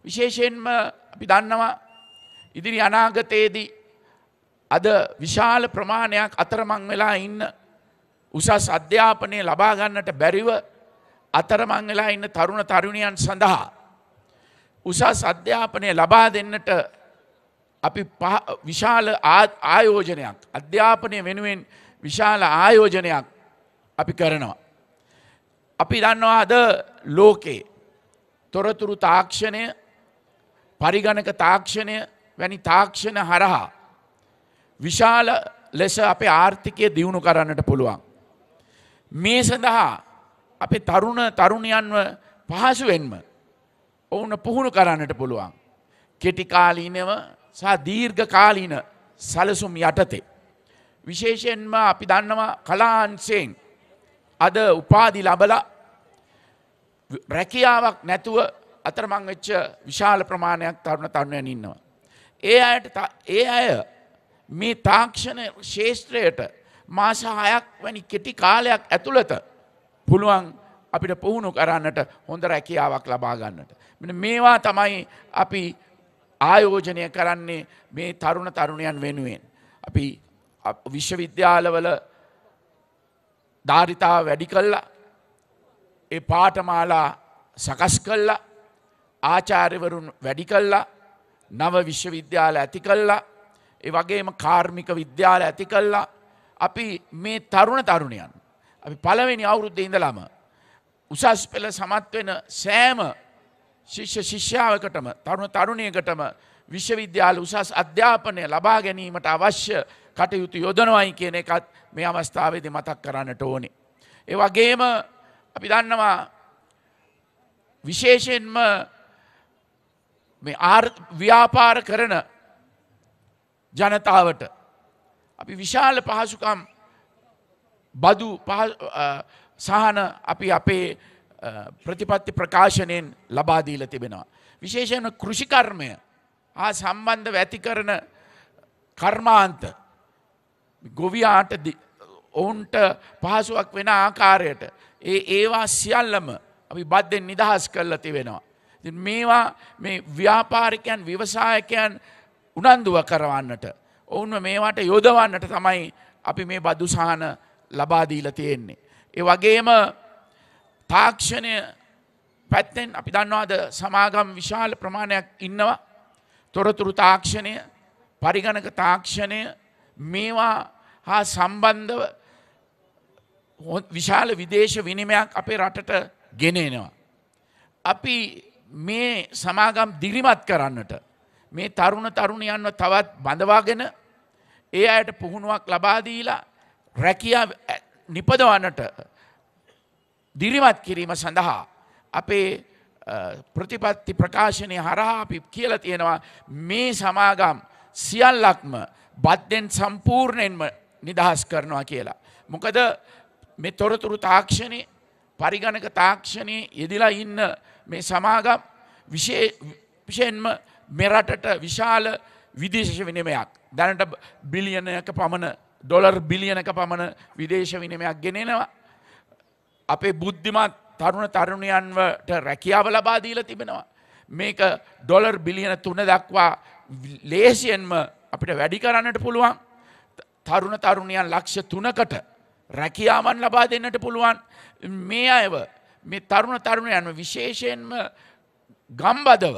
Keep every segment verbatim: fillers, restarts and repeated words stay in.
විශේෂයෙන්ම අපි දන්නවා ඉදිරි අනාගතයේදී අද විශාල ප්‍රමාණයක් අතරමං වෙලා ඉන්න උසස් අධ්‍යාපනය ලබා ගන්නට බැරිව අතරමං වෙලා ඉන්න තරුණ තරුණියන් සඳහා උසස් අධ්‍යාපනය ලබා දෙන්නට අපි විශාල ආයෝජනයක් අධ්‍යාපනය වෙනුවෙන් විශාල ආයෝජනයක් අපි කරනවා. අපි දන්නවා අද ලෝකේ තොරතුරු තාක්ෂණය පරිගණක තාක්ෂණය වැනි තාක්ෂණ හරහා විශාල ලෙස අපේ ආර්ථිකය දියුණු කරන්නට පුළුවන්. මේ සඳහා අපේ තරුණ තරුණියන්ව පහසුවෙන්ම ඔවුන් පුහුණු කරන්නට පුළුවන්. කෙටි කාලීනව සහ දීර්ඝ කාලීන සැලසුම් යටතේ. විශේෂයෙන්ම අපි දන්නවා කලාංශයෙන් අද උපාධි ලබලා රැකියාවක් නැතුව අතරමං වෙච්ච විශාල ප්‍රමාණයක් තරුණ තරුණයන් ඉන්නවා. ඒ අයට ඒ අය මේ තාක්ෂණ ශේෂ්ත්‍රයට මාස හයක් වැනි කෙටි කාලයක් ඇතුළත පුළුවන් අපිට පුහුණු කරන්නට හොඳ රැකියාවක් ලබා ගන්නට. මෙන්න මේවා තමයි අපි ආයෝජනය කරන්නේ මේ තරුණ තරුණයන් වෙනුවෙන්. අපි විශ්වවිද්‍යාලවල ධාරිතාව වැඩි කළා. ඒ පාඨමාලා සකස් කළා. ආචාර්යවරුන් වැඩි කළා. නව විශ්වවිද්‍යාල ඇති කළා. ඒ වගේම කාර්මික විද්‍යාල ඇති කළා. අපි මේ තරුණ තරුණයන් අපි පළවෙනි අවුරුද්දේ ඉඳලම උසස් පෙළ සමත් වෙන සෑම ශිෂ්‍ය ශිෂ්‍යාවකටම තරුණ තරුණියකටම විශ්වවිද්‍යාල උසස් අධ්‍යාපනය ලබා ගැනීමට අවශ්‍ය කටයුතු යොදනවයි කියන එකත් මේ අවස්ථාවේදී මතක් කරන්නට ඕනේ. ඒ වගේම අපි දන්නවා විශේෂයෙන්ම මේ ව්‍යාපාර කරන ජනතාවට අපි විශාල පහසුකම් බදු සහන අපි අපේ ප්‍රතිපත්ති ප්‍රකාශනයෙන් ලබා දීලා තිබෙනවා. විශේෂයෙන්ම කෘෂිකර්මය හා සම්බන්ධව ඇති කරන කර්මාන්ත ගොවියාට ඔවුන්ට පහසුවක් වෙන ආකාරයට ඒ ඒවා සියල්ලම අපි බද්දෙන් නිදහස් කරලා තිබෙනවා. ඉතින් මේවා මේ ව්‍යාපාරිකයන් ව්‍යවසායකයන් උනන්දුව කරවන්නට ඔවුන්ව මේවට යොදවන්නට තමයි අපි මේ බදු සහන ලබා දීලා තියෙන්නේ. ඒ වගේම තාක්ෂණය පැත්තෙන් අපි දන්නවාද සමාගම් විශාල ප්‍රමාණයක් ඉන්නවා. තොරතුරු තාක්ෂණය පරිගණක තාක්ෂණය මේවා හා සම්බන්ධව විශාල විදේශ විනිමයක් අපේ රටට ගෙනෙනවා. අපි මේ සමාගම් දිරිමත් කරන්නට මේ තරුණ තරුණියන්ව තවත් බඳවාගෙන ඒ අයට පුහුණුවක් ලබා දීලා රැකියා නිපදවන්නට දිරිමත් කිරීම සඳහා අපේ ප්‍රතිපත්ති ප්‍රකාශනය හරහා අපි කියලා තියෙනවා මේ සමාගම් සියල්ලක්ම බද්දෙන් සම්පූර්ණයෙන්ම නිදහස් කරනවා කියලා. මොකද මේ තොරතුරු තාක්ෂණේ පරිගණක තාක්ෂණයේ යෙදලා ඉන්න මේ සමාගම් විශේෂයෙන්ම මෙරටට විශාල විදේශ විනිමයක් දැනට බිලියනයක පමණ ඩොලර් බිලියනක පමණ විදේශ විනිමයක් ගෙනෙනවා. අපේ බුද්ධිමත් තරුණ තරුණියන්වට රැකියාව ලබා දීලා තිබෙනවා. මේක ඩොලර් බිලියන තුන දක්වා ලේසියෙන්ම අපිට වැඩි කරන්නට පුළුවන්. තරුණ තරුණියන් ලක්ෂ තුනකට රැකියාවන් ලබා දෙන්නට පුළුවන්. මේ අයව මේ තරුණ තරුණයන්ව විශේෂයෙන්ම ගම්බදව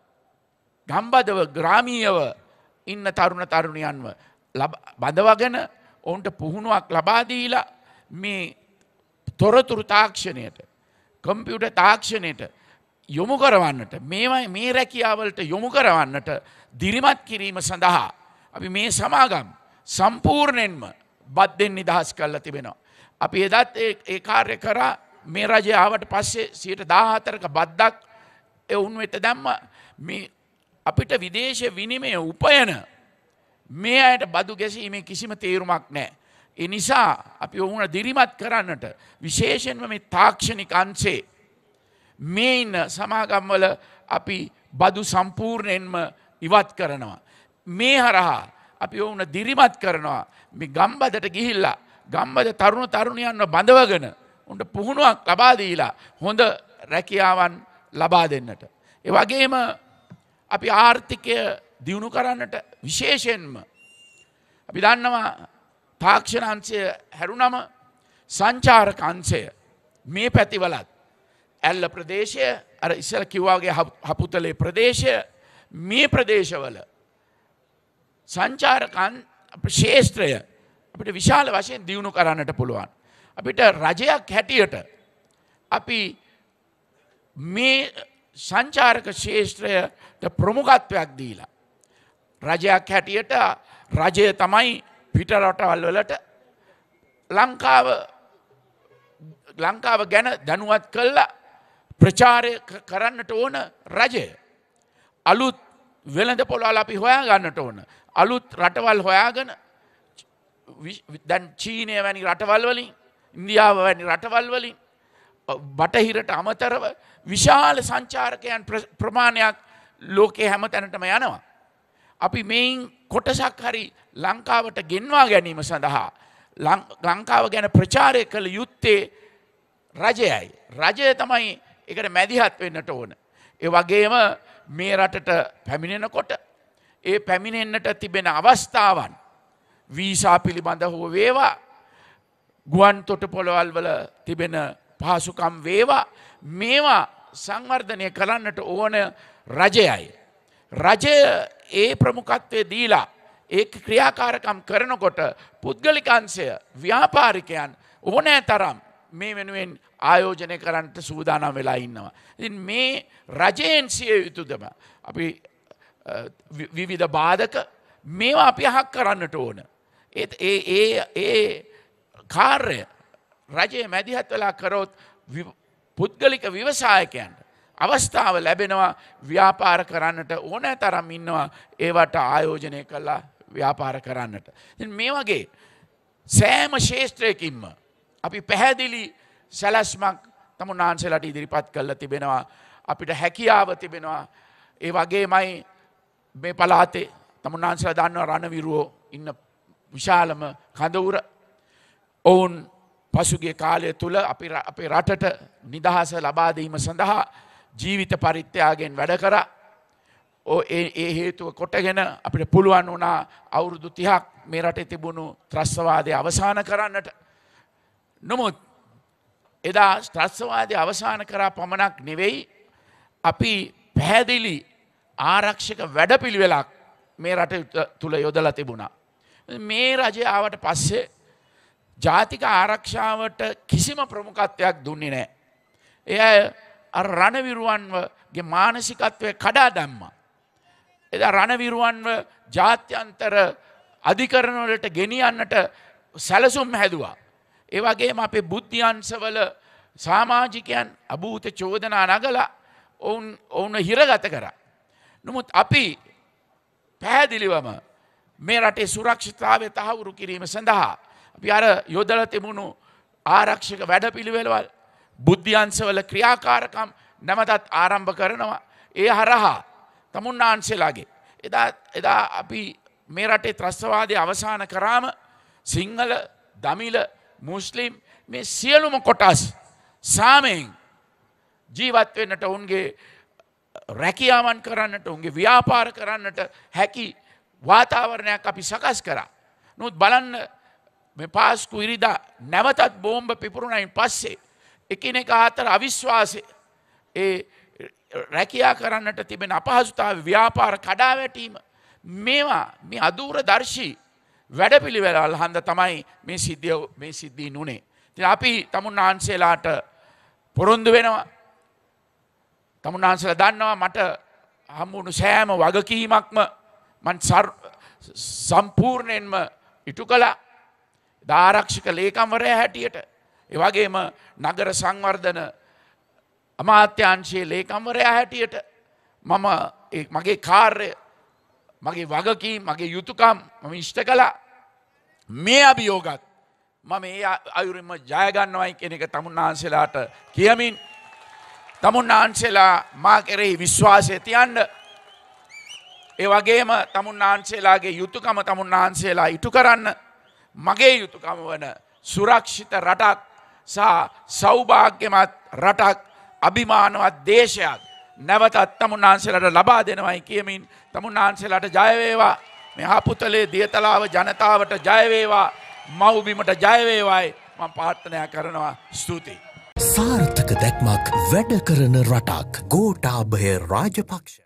ගම්බදව ග්‍රාමීයව ඉන්න තරුණ තරුණියන්ව බඳවගෙන ඔවුන්ට පුහුණුවක් ලබා දීලා මේ තොරතුරු තාක්ෂණයට කම්පියුටර් තාක්ෂණයට යොමු කරවන්නට මේවා මේ රැකියාවලට යොමු කරවන්නට දිරිමත් කිරීම සඳහා අපි මේ සමාගම් සම්පූර්ණයෙන්ම බද්දෙන් නිදහස් කරලා තිබෙනවා. අපි එදත් ඒ කාර්ය කරා මේ රජය ආවට පස්සේ සියයට දාහතරක බද්දක් ඒ උන් වෙත දැම්ම මේ අපිට විදේශ විනිමය උපයන මේ අයට බදු ගැසීමේ කිසිම තේරුමක් නැහැ. ඒ නිසා අපි ඔවුන් දිරිමත් කරන්නට විශේෂයෙන්ම මේ තාක්ෂණික අංශේ මේ ඉන්න සමාගම්වල අපි බදු සම්පූර්ණයෙන්ම ඉවත් කරනවා. මේ හරහා අපි ඔවුන් දිරිමත් කරනවා මේ ගම්බදට ගිහිල්ලා ගම්බද තරුණ තරුණියන්ව බඳවගෙන උන්ට පුහුණුවක් ලබා දීලා හොඳ රැකියාවන් ලබා දෙන්නට. ඒ වගේම අපි ආර්ථිකය දියුණු කරන්නට විශේෂයෙන්ම අපි දන්නවා තාක්ෂණ අංශය හැරුණම සංචාරක අංශය මේ පැතිවලත් ඇල්ල ප්‍රදේශය අර ඉස්සෙල්ලා කිව්වා වගේ හපුතලේ ප්‍රදේශය මේ ප්‍රදේශවල සංචාරක ක්ෂේත්‍රය අපිට විශාල වශයෙන් දියුණු කරන්නට පුළුවන්. අපිට රජයක් හැටියට අපි මේ සංචාරක ක්ෂේත්‍රයට ප්‍රමුඛත්වයක් දීලා රජයක් හැටියට රජය තමයි පිට රටවල් වලට ලංකාව ලංකාව ගැන දැනුවත් කළා ප්‍රචාරය කරන්නට ඕන රජය. අලුත් වෙළඳ පොළවල් අපි හොයා ගන්නට ඕන. අලුත් රටවල් හොයාගෙන දැන් චීනය වැනි රටවල් වලින් ඉන්දියාව වැනි රටවල් වලින් බටහිරට අමතරව විශාල සංචාරකයන් ප්‍රමාණයක් ලෝකයේ හැම තැනටම යනවා. අපි මේන් කොටසක් හරි ලංකාවට ගෙන්වා ගැනීම සඳහා ලංකාව ගැන ප්‍රචාරය කළ යුත්තේ රජයයි. රජය තමයි එකට මැදිහත් වෙන්නට ඕන. ඒ වගේම මේ රටට පැමිණෙනකොට ඒ පැමිණෙන්නට තිබෙන අවස්ථාවන් වීසා පිළිබඳ හෝ වේවා ගුවන් තොටුපොළවල් වල තිබෙන පහසුකම් වේවා මේවා සංවර්ධනය කරන්නට ඕන රජයයි. රජය ඒ ප්‍රමුඛත්වය දීලා ඒ ක්‍රියාකාරකම් කරනකොට පුද්ගලික අංශය ව්‍යාපාරිකයන් ඕනෑ තරම් මේ වෙනුවෙන් ආයෝජනය කරන්නට සූදානම් වෙලා ඉන්නවා. ඉතින් මේ රජයෙන් සිය යුතුදම අපි විවිධ බාධක මේවා අපි අහක් කරන්නට ඕන. ඒ ඒ ඒ කාර්ය රජයේ මැදිහත් වෙලා කරොත් පුද්ගලික ව්‍යවසායකයන්ට අවස්ථාව ලැබෙනවා ව්‍යාපාර කරන්නට ඕනෑ තරම් ඉන්නවා ඒවට ආයෝජනය කළා ව්‍යාපාර කරන්නට. ඉතින් මේ වගේ සෑම ක්ෂේත්‍රයකින්ම අපි පැහැදිලි සැලැස්මක් තමුන්නාන්සේලාට ඉදිරිපත් කරලා තිබෙනවා. අපිට හැකියාව තිබෙනවා. ඒ වගේමයි මේ පළාතේ තමුන්නාන්සේලා දන්නවා රණවිරුවෝ ඉන්න විශාලම කඳවුර. ඔවුන් පසුගිය කාලය තුල අපි අපේ රටට නිදහස ලබා දීම සඳහා ජීවිත පරිත්‍යාගයෙන් වැඩ කරා. ඕ ඒ ඒ හේතුව කොටගෙන අපිට පුළුවන් වුණා අවුරුදු තිහක් මේ රටේ තිබුණු ත්‍රස්තවාදය අවසන් කරන්නට. නමුත් එදා ත්‍රස්තවාදය අවසන් කරා පමණක් නෙවෙයි අපි පැහැදිලි ආරක්ෂක වැඩපිළිවෙලක් මේ රට තුල යොදලා තිබුණා. මේ රජය ආවට පස්සේ ජාතික ආරක්ෂාවට කිසිම ප්‍රමුඛත්වයක් දුන්නේ නැහැ. එය අර රණවිරුවන්ගේ මානසිකත්වය කඩා දැම්මා. එදා රණවිරුවන්ව ජාත්‍යන්තර අධිකරණ වලට ගෙනියන්නට සැලසුම් හැදුවා. ඒ වගේම අපේ බුද්ධ්‍යංශවල සමාජිකයන් අභූත චෝදනා නගලා ඔවුන් ඔවුන් හිරගත කරා. නමුත් අපි පැහැදිලිවම මේ රටේ සුරක්ෂිතතාවය තහවුරු කිරීම සඳහා අපි අර යොදලා තිබුණු ආරක්ෂක වැඩපිළිවෙළවල් බුද්ධ්‍යංශවල ක්‍රියාකාරකම් නැවතත් ආරම්භ කරනවා. ඒ හරහා තමුන්නාන්සේලාගේ එදා එදා අපි මේ රටේ ත්‍රස්තවාදය අවසන් කරාම සිංහල දමිළ මුස්ලිම් මේ සියලුම කොටස් සාමයෙන් ජීවත් වෙන්නට උන්ගේ රැකියාවන් කරන්නට උන්ගේ ව්‍යාපාර කරන්නට හැකි වාතාවරණයක් අපි සකස් කරා. නමුත් බලන්න මේ පාස්කු ඉරිදා නැවතත් බෝම්බ පිපුරුණයින් පස්සේ එකිනෙකා අතර අවිශ්වාසය ඒ රැකියා කරන්නට තිබෙන අපහසුතාව ව්‍යාපාර කඩා වැටීම මේවා මේ අදූරදර්ශී වැඩපිළිවෙළවල් හන්ද තමයි මේ සිද්ධිය මේ සිද්ධීන් උනේ. ඉතින් අපි තමුන්නාන්සේලාට පොරොන්දු වෙනවා. තමුන්නාන්සේලා දන්නවා මට හම්බුණු සෑම වගකීමක්ම මං සම්පූර්ණයෙන්ම ඉටු කළා. ආරක්ෂක ලේකම්වරයා හැටියට ඒ වගේම නගර සංවර්ධන අමාත්‍යාංශයේ ලේකම්වරයා හැටියට මම මගේ කාර්ය මගේ වගකීම් මගේ යුතුයකම් මම ඉෂ්ට කළා. මේ අභියෝගත් මම ඒ අයුරින්ම ජය ගන්නවයි කියන එක තමුන්නාන්සේලාට කියමින් තමුන්නාන්සේලා මා කෙරෙහි විශ්වාසය තියන්න ඒ වගේම තමුන්නාන්සේලාගේ යුතුයකම තමුන්නාන්සේලා ඉටු කරන්න මගේ යුතුයකම වන සුරක්ෂිත රටක් සහ සෞභාග්‍යමත් රටක් අභිමානවත් දේශයක් නැවතත් තමුන්නාන්සේලාට ලබා දෙනවයි කියමින් තමුන්නාන්සේලාට ජය වේවා. මේ හපුතලේ දියතලාව ජනතාවට ජය වේවා. මව්බිමට ජය වේවායි මම ප්‍රාර්ථනා කරනවා. ස්තුතියි. සාර්ථක දැක්මක් වැඩ කරන රටක්. ගෝඨාභය රාජපක්ෂ